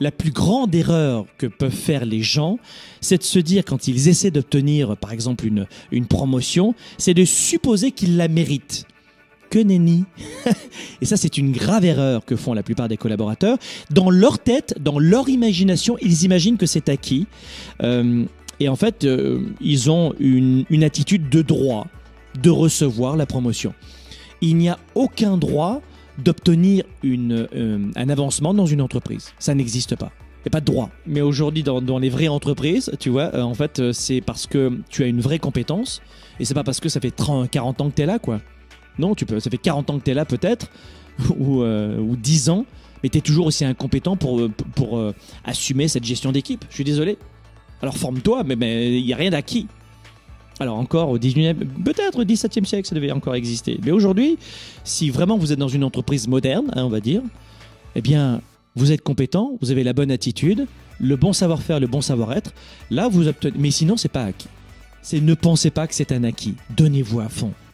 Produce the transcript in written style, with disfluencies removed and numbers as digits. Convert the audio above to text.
la plus grande erreur que peuvent faire les gens, c'est de se dire, quand ils essaient d'obtenir, par exemple, une promotion, c'est de supposer qu'ils la méritent. Que nenni. Et ça, c'est une grave erreur que font la plupart des collaborateurs. Dans leur tête, dans leur imagination, ils imaginent que c'est acquis. Et en fait, ils ont une attitude de droit de recevoir la promotion. Il n'y a aucun droit d'obtenir un avancement dans une entreprise. Ça n'existe pas. Il n'y a pas de droit. Mais aujourd'hui, dans les vraies entreprises, tu vois, en fait, c'est parce que tu as une vraie compétence et c'est pas parce que ça fait 40 ans que tu es là, quoi. Non, ça fait 40 ans que tu es là peut-être, ou 10 ans, mais tu es toujours aussi incompétent pour assumer cette gestion d'équipe. Je suis désolé. Alors forme-toi, mais il n'y a rien d'acquis. Alors encore au 19e, peut-être au 17e siècle, ça devait encore exister. Mais aujourd'hui, si vraiment vous êtes dans une entreprise moderne, on va dire, eh bien, vous êtes compétent, vous avez la bonne attitude, le bon savoir-faire, le bon savoir-être. Là, vous obtenez. Mais sinon, c'est pas acquis. Ne pensez pas que c'est un acquis. Donnez-vous à fond.